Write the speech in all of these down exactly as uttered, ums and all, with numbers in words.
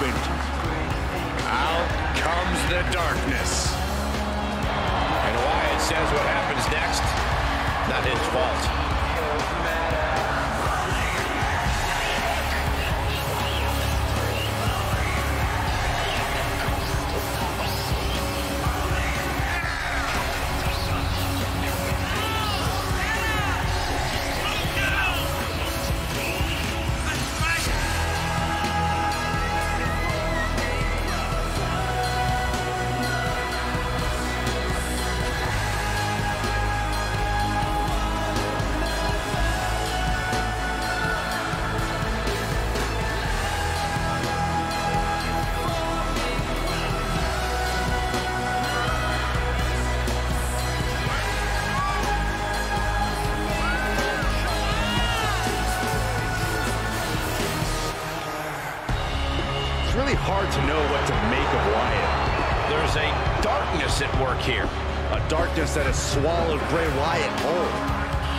opened. Out comes the darkness. And Wyatt says what happens next, not his fault. It's really hard to know what to make of Wyatt. There's a darkness at work here. A darkness that has swallowed Bray Wyatt whole.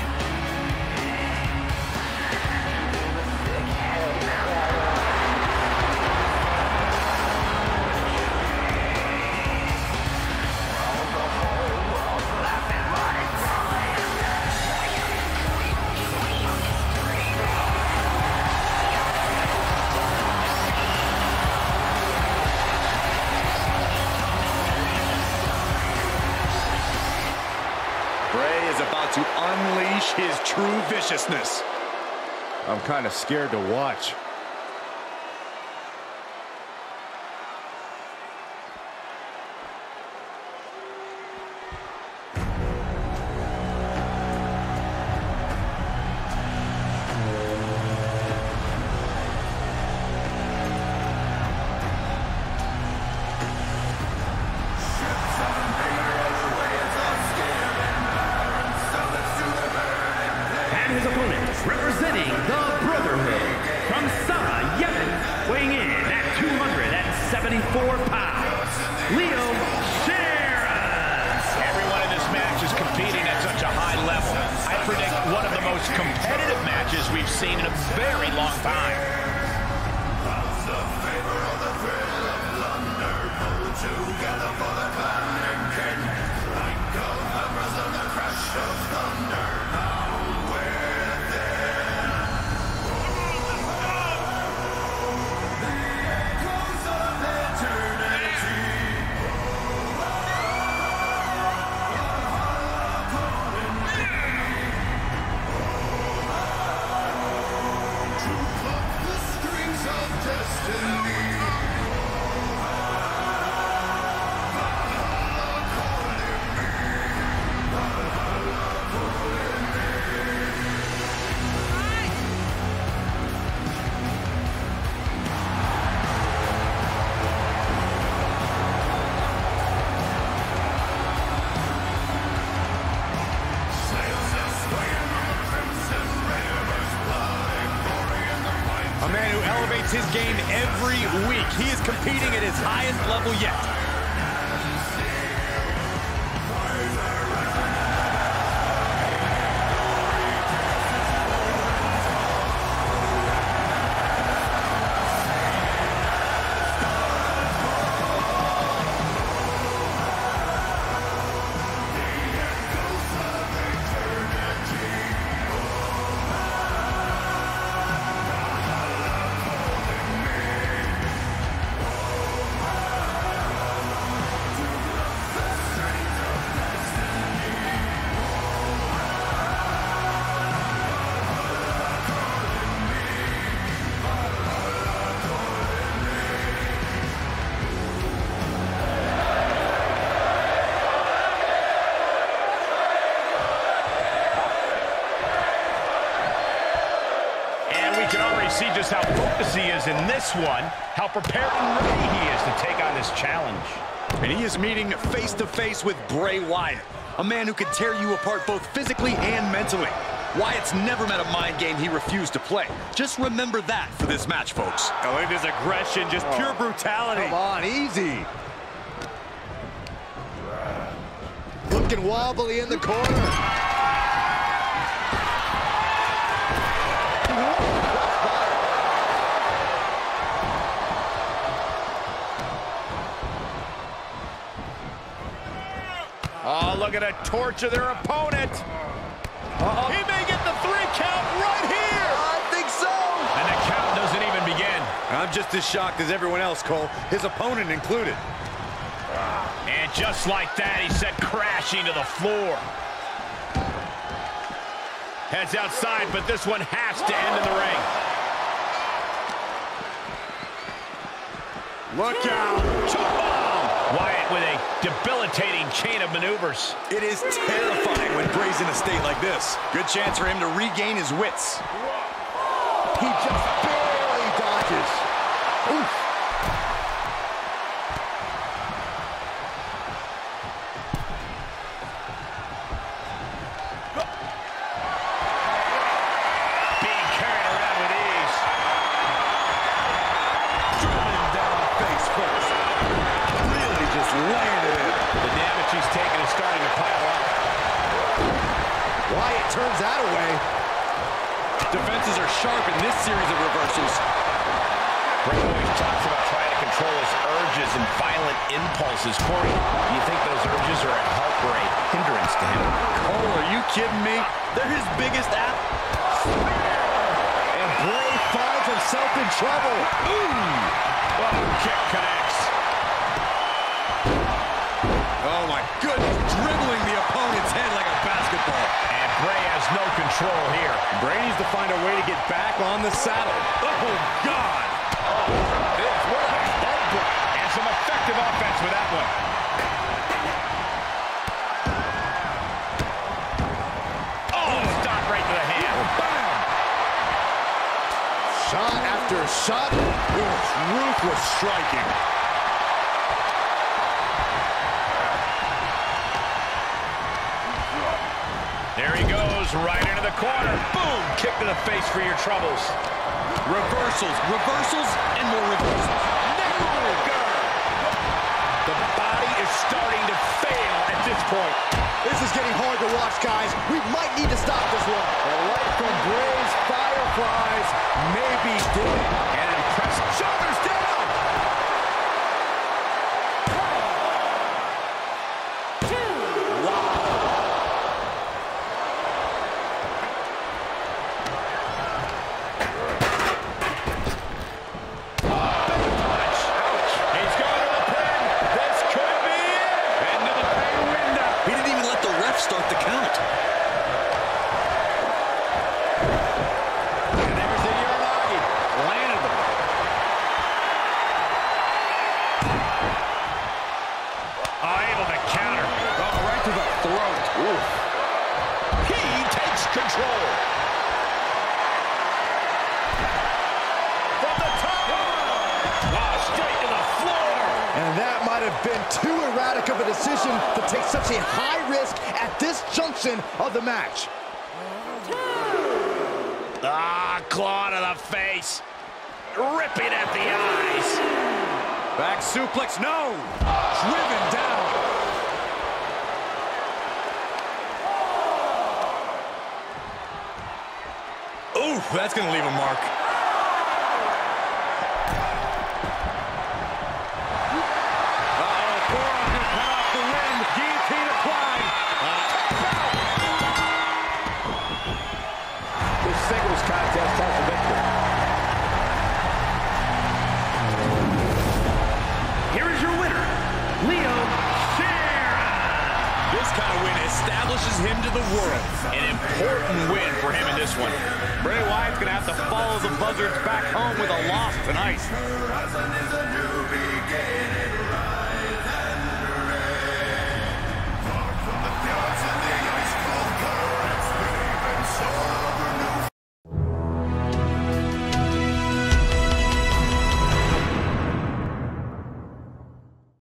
Bray is about to unleash his true viciousness. I'm kind of scared to watch. His opponent, representing the Brotherhood, from Yemen, weighing in at two hundred seventy-four pounds, Leo Sharon. Everyone in this match is competing at such a high level. I predict one of the most competitive matches we've seen in a very long time. A man who elevates his game every week. He is competing at his highest level yet. See just how focused he is in this one, how prepared and ready he is to take on this challenge. And he is meeting face-to-face with Bray Wyatt, a man who can tear you apart both physically and mentally. Wyatt's never met a mind game he refused to play. Just remember that for this match, folks. Oh, look at this aggression, just oh. pure brutality. Come on, easy. Looking wobbly in the corner. Oh, look at a torture their opponent. Uh-oh. He may get the three count right here. I think so. And the count doesn't even begin. I'm just as shocked as everyone else, Cole, his opponent included. And just like that, he's sent crashing to the floor. Heads outside, but this one has to end in the ring. Look out. Wyatt with a debilitating chain of maneuvers. It is terrifying when Bray's in a state like this. Good chance for him to regain his wits. He just barely dodges. Oof. Being carried around with ease. Driven down face first. Really just landed it. The damage he's taken is starting to pile up. Wyatt turns that away. Defenses are sharp in this series of reversals. Bray always talks about trying to control his urges and violent impulses. Corey, do you think those urges are a help or a hindrance to him? Cole, are you kidding me? They're his biggest app. And Bray finds himself in trouble. Ooh! Oh, kick connects. Oh my goodness, dribbling the opponent's head like a basketball. And Bray has no control here. Bray needs to find a way to get back on the saddle. Oh, God. Oh, this, what a headbutt. And some effective offense with that one. Oh, stop right to the hand. Bam! Shot after shot. Oof, ruthless striking. There he goes, right into the corner. Boom! Kick to the face for your troubles. Reversals, reversals, and more reversals. The body is starting to fail at this point. This is getting hard to watch, guys. We might need to stop this one. The light from Bray's Fireflies may be dim. And an impressive shoulders down. Start the count. And there's the Uranagi. Landed them. Oh, able to counter. Oh, right to the throat. Oof. He takes control. From the top. Oh, straight to the floor. And that might have been too erratic of a decision to take such a high risk at this junction of the match. Ah, claw to the face. Ripping at the eyes. Back suplex, no. Driven down. Oof, that's going to leave a mark. Singles contest has the victory. Here is your winner, Leo Sharon. This kind of win establishes him to the world. An important win for him in this one. Bray Wyatt's going to have to follow the Buzzards back home with a loss tonight.